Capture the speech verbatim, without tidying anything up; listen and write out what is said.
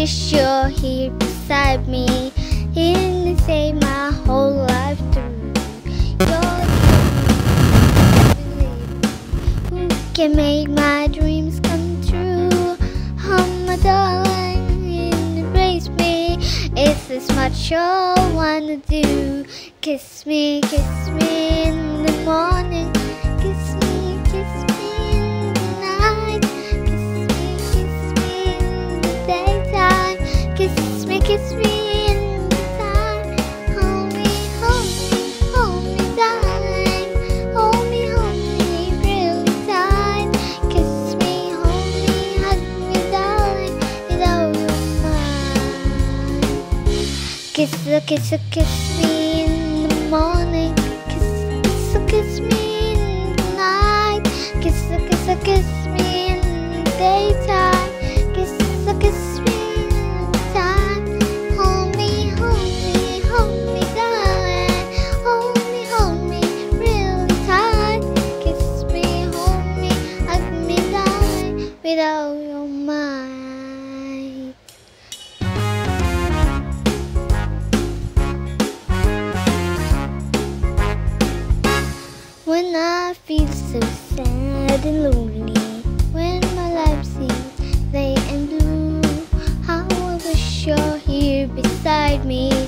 wish you're here beside me. In the same my whole life through. You're who can make my dreams come true. Oh my darling, embrace me. It's this much I wanna do. Kiss me, kiss me in the morning. Kiss me, kiss me in the night. Kiss me, kiss me in the daytime. Kiss me, kiss me in the time. Hold me, hold me, hold me darling. Hold me, hold me really tight. Kiss me, hold me, hug me darling. Without your mind. Kiss, kiss, kiss me in the morning. Kiss, kiss, kiss me in the night. Kiss, kiss, kiss me in the daytime. Kiss, kiss me in the time. Hold me, hold me, hold me darling. Hold me, hold me really tight. Kiss me, hold me, hug me darling. Without your mind. When I feel so sad and lonely, when my life seems gray and blue, how I wish you're here beside me.